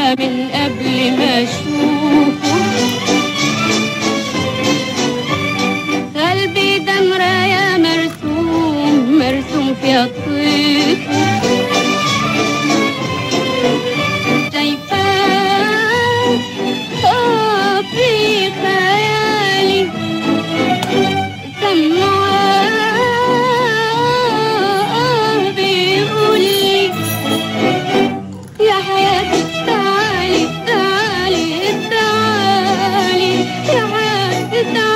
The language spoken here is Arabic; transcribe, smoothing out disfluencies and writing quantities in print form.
شايفاه من قبل ما اشوفه، قلبي ده مراية مرسوم فيها طيفه، شايفاه في خيالي، سمعاه بيقولي يا حياتي تعالي تعالي تعالي يا حياتي تعالي.